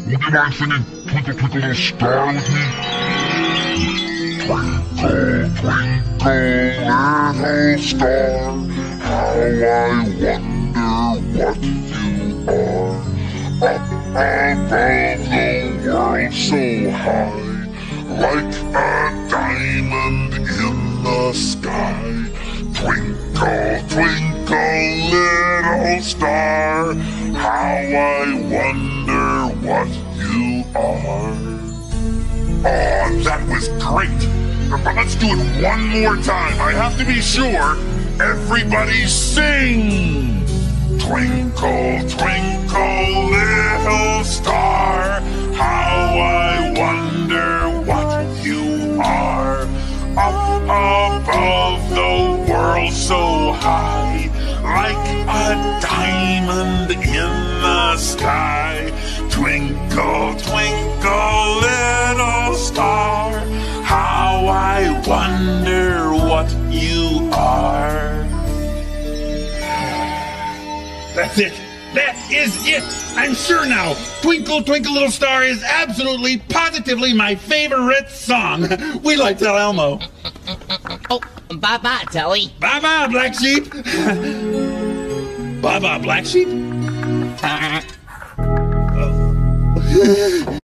Would you mind singing Twinkle Twinkle Little Star with me? Twinkle, twinkle, little star, how I wonder what you are. Up above the world so high, like a diamond in the sky. Twinkle, twinkle, little star, how I wonder what you are. Oh, that was great! But let's do it one more time. I have to be sure. Everybody sing! Twinkle, twinkle, little star, how I wonder what you are. Up above the world so high, like a diamond in the sky. Twinkle, twinkle, little star, how I wonder what you are. That's it. That is it. I'm sure now. Twinkle, Twinkle, Little Star is absolutely, positively my favorite song. We like Tell Elmo. Oh, bye-bye, Telly. Bye-bye, Black Sheep. Bye-bye, Black Sheep.